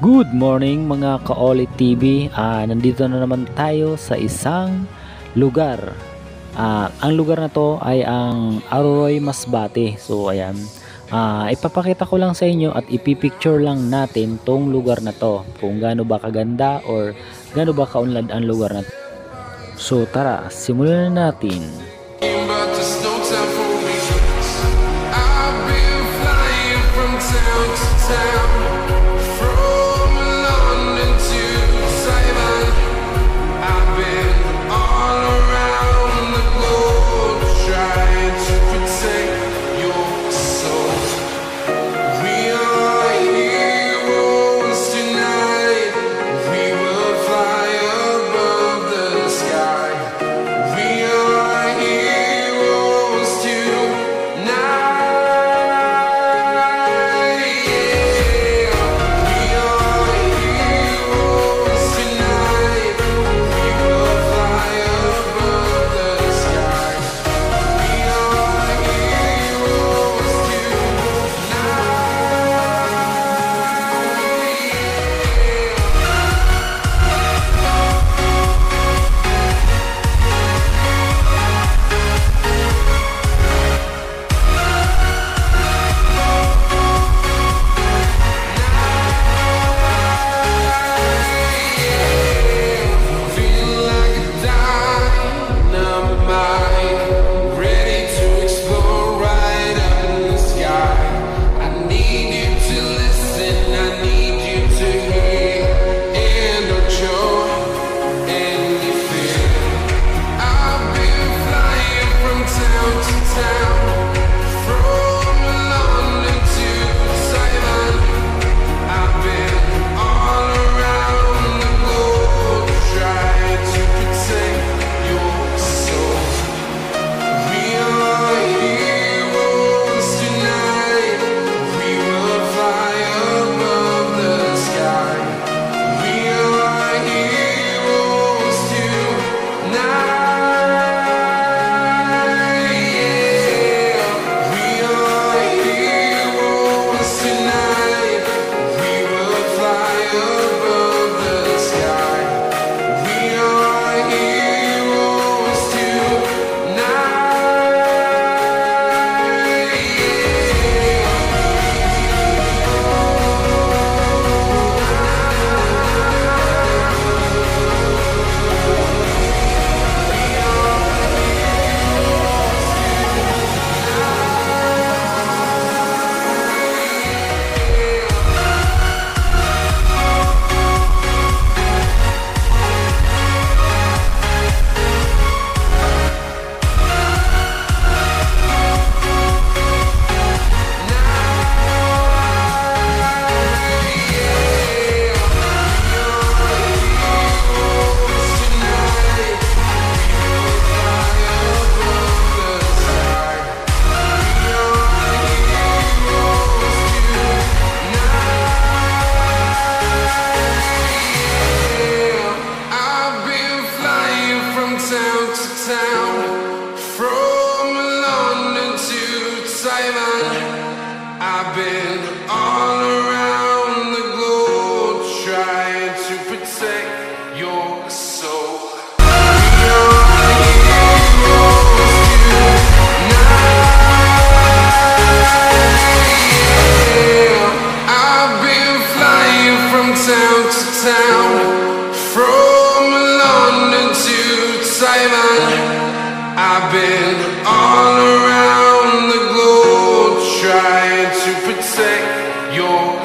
Good morning mga ka-Oli TV. Nandito na naman tayo sa isang lugar. Ang lugar na to ay ang Aroroy Masbate. So ayan. Ipapakita ko lang sa inyo at ipipicture lang natin tong lugar na to. Kung gaano ba kaganda or gaano ba kaunlad ang lugar na to. So tara, simulan na natin. But there's no time for me. I've been flying from town to town, from London to Taiwan. I've been all around the globe trying to protect your soul. We are heroes tonight. We will fly above the sky. We are heroes tonight. Yeah. We are heroes tonight. We will fly above the sky. We are heroes feel like a dynamite, ready to explode right up in the sky. I need you to listen, I need you to hear, and don't show any fear. I've been flying from town to town, from London to Taiwan. I've been all around the globe trying to protect your soul. We are heroes tonight. We will fly above the sky. We are heroes tonight. Yeah. We are heroes tonight. We will fly above the sky. We are heroes tonight. I've been flying from town to town, from London to Taiwan. I've been all around the globe trying to protect your soul. We are heroes tonight. I've been flying from town to town, from London to Taiwan. I've been all around the globe trying to protect your